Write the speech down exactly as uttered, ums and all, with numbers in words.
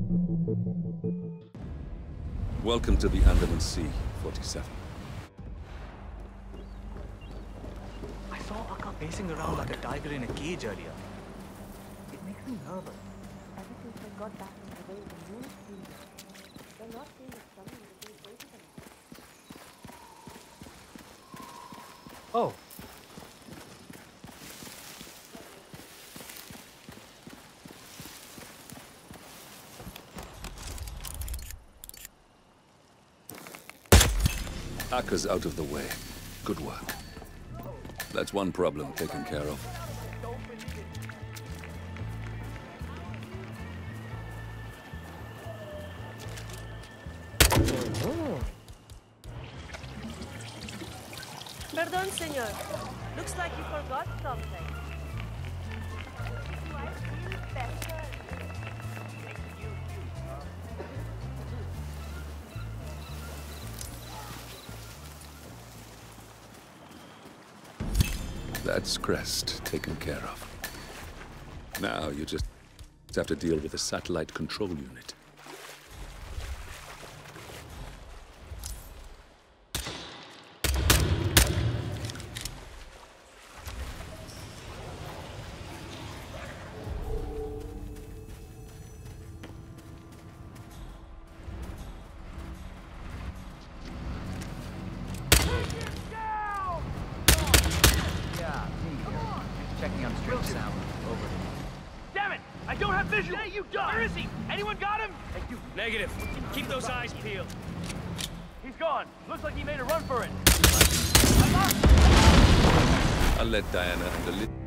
Welcome to the Andaman Sea, forty-seven. I saw Akka pacing around like a tiger in a cage earlier. It makes me nervous. Ever since I got back from the way the news came, they're not saying it's coming until they go to them. Oh. Akka's out of the way. Good work. That's one problem taken care of. Pardon, senor. Looks like you forgot something. Do I feel better? That's Crest taken care of. Now you just have to deal with the satellite control unit. Checking on stream sound. Over. Damn it! I don't have visual! Hey, you done! Where is he? Anyone got him? Hey, you. Negative. Keep those eyes peeled. He's gone. Looks like he made a run for it. I'll let Diana and the